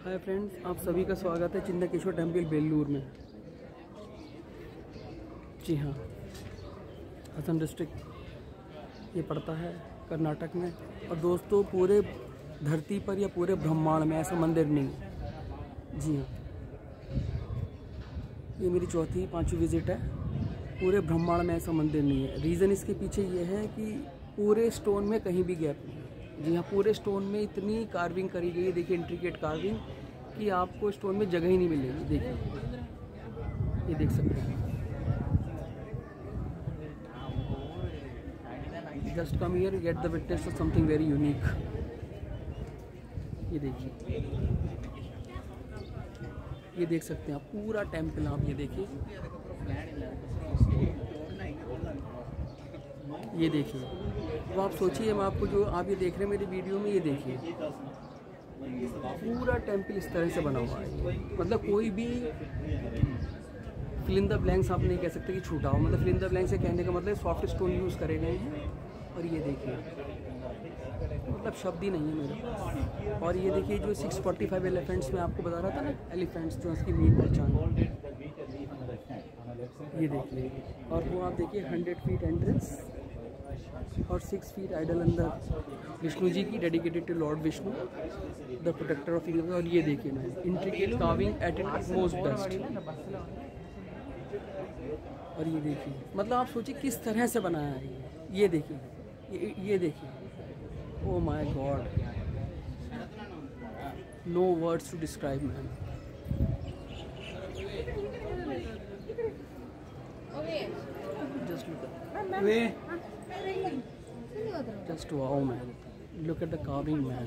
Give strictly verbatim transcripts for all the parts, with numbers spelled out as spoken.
Hi friends, आप सभी का स्वागत है चिन्नकेश्वर टेम्पल बेल्लूर में। जी हाँ, असम डिस्ट्रिक्ट ये पड़ता है कर्नाटक में। और दोस्तों, पूरे धरती पर या पूरे ब्रह्मांड में ऐसा मंदिर नहीं है। जी हाँ, ये मेरी चौथी पांचवी विज़िट है। पूरे ब्रह्मांड में ऐसा मंदिर नहीं है। रीज़न इसके पीछे ये है कि पूरे स्टोन में कहीं भी गैप नहीं है। जी हाँ, पूरे स्टोन में इतनी कार्विंग करी गई है, देखिए इंट्रिकेट कार्विंग, कि आपको स्टोन में जगह ही नहीं मिलेगी। देखिए, ये देख सकते हैं। Just come here, get the witness of something very unique. ये देखिए, ये देख सकते हैं आप पूरा टेम्पल। आप ये देखिए, ये देखिए। तो आप सोचिए, मैं आपको जो आप ये देख रहे हैं मेरी वीडियो में, ये देखिए पूरा टेम्पल इस तरह से बना हुआ है। मतलब कोई भी फिल इन द ब्लैंक्स आप नहीं कह सकते कि छूटा हो। मतलब फिल इन द ब्लैंक्स से कहने का मतलब सॉफ्ट स्टोन यूज़ करे गए हैं। और ये देखिए, मतलब शब्द ही नहीं है मेरे पास। और ये देखिए, जो सिक्स फोर्टी फाइव एलिफेंट्स में आपको बता रहा था ना, एलिफेंट्स जो उसकी मेन पहचान है, ये देखिए। और वो आप देखिए हंड्रेड फीट एंट्रेंस और सिक्स फीट आइडल अंदर विष्णु जी की, dedicated to lord Vishnu, the protector of universe. और ये देखिए मैं intricate carving at its most best. और ये देखिए, मतलब आप सोचिए किस तरह से बनाया है ये। ये देखिए, ये ये देखिए, oh my god, no words to describe man. Just look, just wow man, look at the carving man।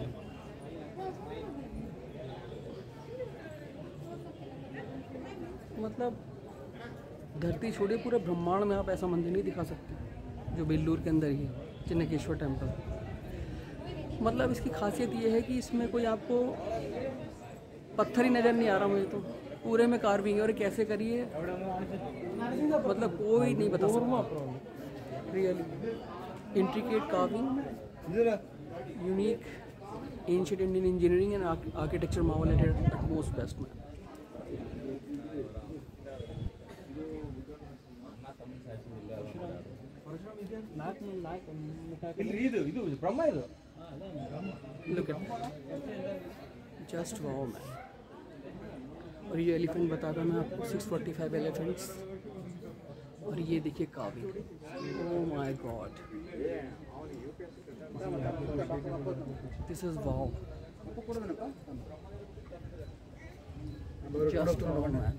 मतलब धरती छोड़िए, पूरे ब्रह्मांड में आप ऐसा मंदिर नहीं दिखा सकते जो बेल्लूर के अंदर ही है, चिन्नकेश्वर टेम्पल। मतलब इसकी खासियत ये है कि इसमें कोई आपको पत्थर ही नज़र नहीं आ रहा मुझे तो। पूरे में कार्विंग है। और कैसे करिए, मतलब कोई नहीं बता सकता really. Intricate carving, unique, ancient Indian engineering and architecture marvel at its most best man। Look at just wow man। और ये एलिफेंट बताता मैं आपको, सिक्स फोर्टी फाइव एलिफेंट्स। और ये देखिए carving, oh my god, this is wow, just wow man.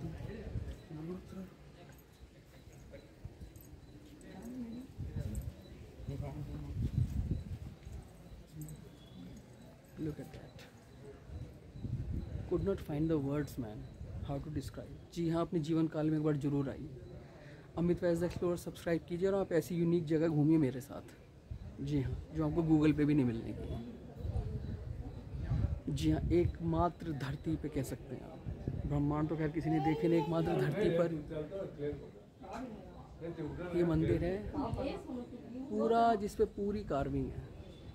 Look at that, could not find the words man how to describe. जी हाँ, अपने जीवन काल में एक बार जरूर आइए। अमित वैज एक्सप्लोरर सब्सक्राइब कीजिए और आप ऐसी यूनिक जगह घूमिए मेरे साथ। जी हाँ, जो आपको गूगल पे भी नहीं मिलने की। जी हाँ, एकमात्र धरती पे कह सकते हैं आप। ब्रह्मांड तो खैर किसी ने देखे नहीं, एकमात्र धरती पर ये मंदिर है पूरा, जिस पे पूरी कार्विंग है।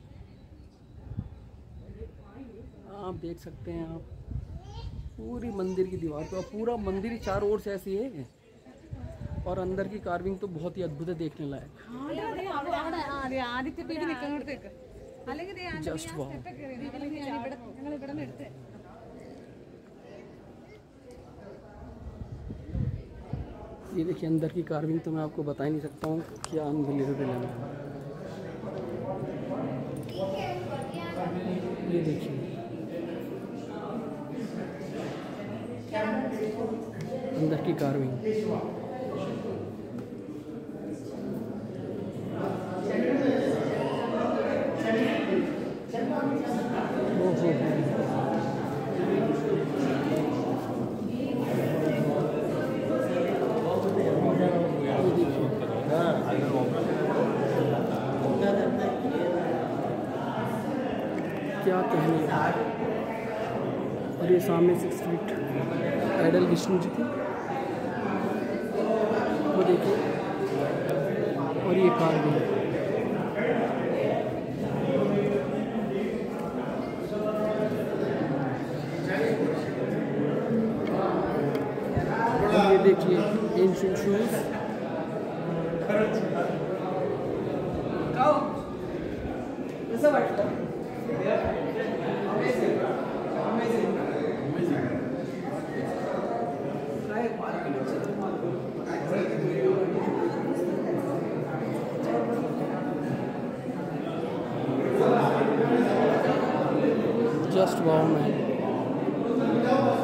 आप देख सकते हैं, आप पूरी मंदिर की दीवार पे, पूरा मंदिर चारों ओर से ऐसी है। और अंदर की कार्विंग तो बहुत ही अद्भुत है, देखने लायक। Just wow. ये देखिए अंदर की कार्विंग तो मैं आपको बता ही नहीं सकता हूँ, क्या अनबिलीवेबल है। ये देखिए अंदर की कार्विंग। क्या कहने। और ये सामने six feet idol Vishnu ji की, वो देखिए। और ये कार्विंग, देखिए ancient shoes, just wow man.